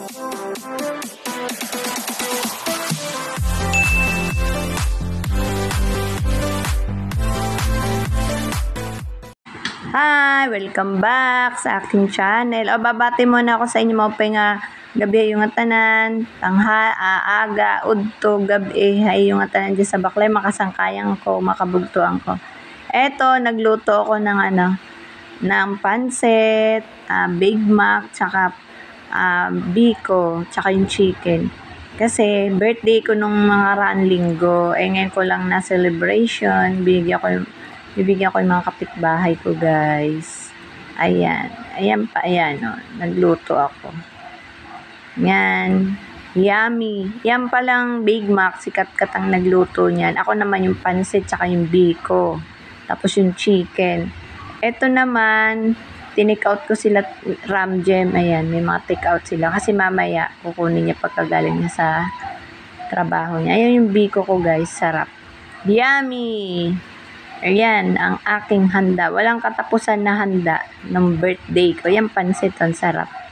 Hi! Welcome back sa aking channel. Babati muna ako sa inyo mga nga gabi yung tanan, aga, udto, gabi, ay yung tanan dyan sa baklay, makasangkayang ko, makabugtuan ko. Eto, nagluto ako ng ng pansit, Big Mac, tsaka biko, tsaka yung chicken. Kasi birthday ko nung mga raang linggo, ngayon ko lang na celebration, bibigyan ko yung mga kapitbahay ko, guys. Ayan pa, nagluto ako. Yan, yummy. Yan palang Big Mac, si Katkat ang nagluto niyan. Ako naman yung pansit, tsaka yung biko. Tapos yung chicken. Ito naman, tinake out ko sila Ramjem. Ayan, may mga take out sila. Kasi mamaya, kukunin niya pagkagaling niya sa trabaho niya. Ayan yung biko ko, guys. Sarap. Yummy! Ayan, ang aking handa. Walang katapusan na handa ng birthday ko. Yan, pansit. Ang sarap.